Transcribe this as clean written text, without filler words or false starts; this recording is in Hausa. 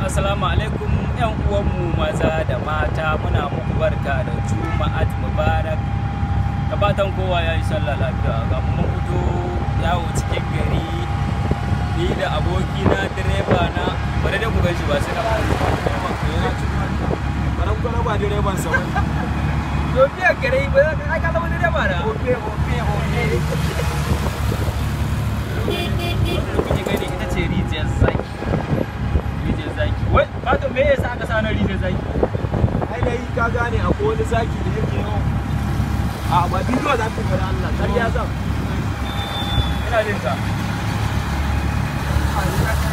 Assalamu alaikum ƴan uwanmu maza da mata, muna muku barka da Juma'at Mubarak. Da fatan kowa ya yi sallah lafiya. Ga mun fito yawo cikin gari ni da abokina direba na, bari da ku ganshi ba sai na fara ba direban sa wani. Yofiya gare ba ka ka zama direba na. Ofe. Kuke gani ita ce rijiyar zaki. Wai pato me yasa aka sa na rijiyar zaki? Ai dai ka gane akwai wani zaki da yake yawan a ba bidiyo za ka fara Allah kar ya zam. Ina jin ka.